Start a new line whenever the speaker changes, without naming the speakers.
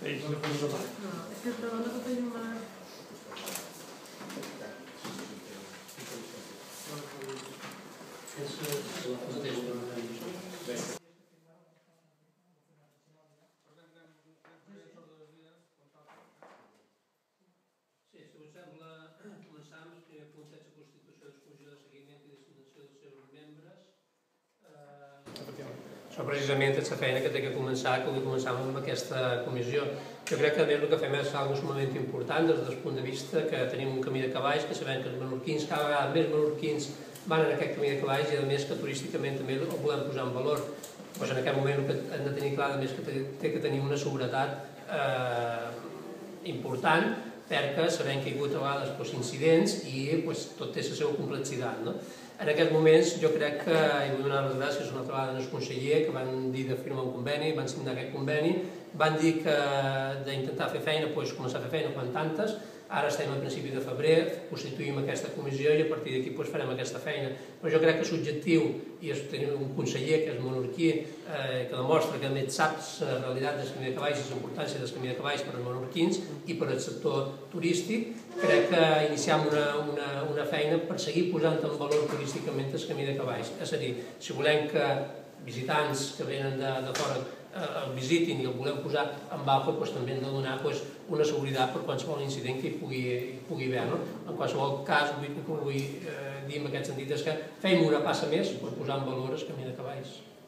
Ells no fan demà.
No, és que no tenim una...
Això precisament és la feina que té que començar, que avui començàvem amb aquesta comissió. Jo crec que a més el que fem és algo sumament important des del punt de vista que tenim un camí de cavalls, que sabem que els menorquins, cada vegada més menorquins van en aquest camí de cavalls i a més que turísticament també el volem posar en valor. Doncs en aquest moment el que hem de tenir clar a més que té que tenir una seguretat important perquè sabem que hi ha hagut a vegades incidents i tot té la seva complexitat. En aquests moments jo crec que hi vull donar les gràcies una altra vegada al conseller que van dir de firmar un conveni, van signar aquest conveni, van dir que d'intentar fer feina, començar a fer feina quan tantes. Ara estem a principi de febrer, constituïm aquesta comissió i a partir d'aquí farem aquesta feina. Però jo crec que l'objectiu, i tenim un conseller que és menorquí, que demostra que també sap la realitat del camí de cavalls i la importància del camí de cavalls per als menorquins i per al sector turístic, crec que iniciem una feina per seguir posant en valor turísticament el camí de cavalls. És a dir, si volem que visitants que venen de fora el visitin i el volem posar en valor, també hem de donar una seguretat per qualsevol incident que hi pugui haver. En qualsevol cas, el que vull dir en aquest sentit és que fem una passa més per posar en valor el camí de cavalls.